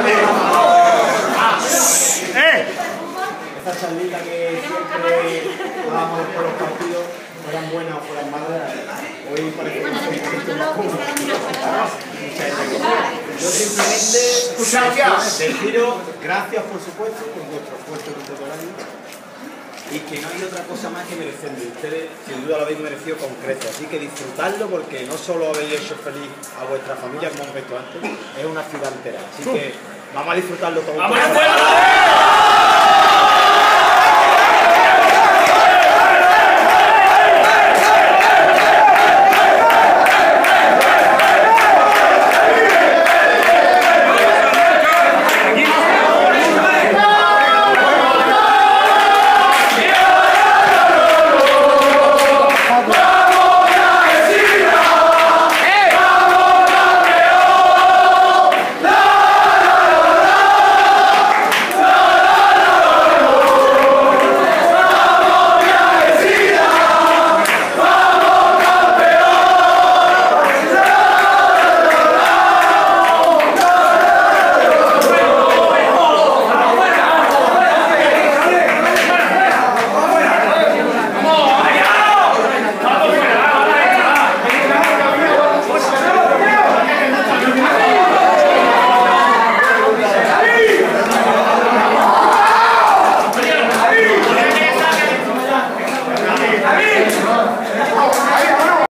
Esta charlita que siempre dábamos por los partidos, fueran buenas o fueran malas, hoy parece que no sé. Yo simplemente deciros gracias, por supuesto, por vuestro esfuerzo durante todo el año. Y que no hay otra cosa más que merecen de ustedes, sin duda lo habéis merecido concreto. Así que disfrutadlo porque no solo habéis hecho feliz a vuestra familia, como hemos visto antes, es una ciudad entera. Así que vamos a disfrutarlo todo.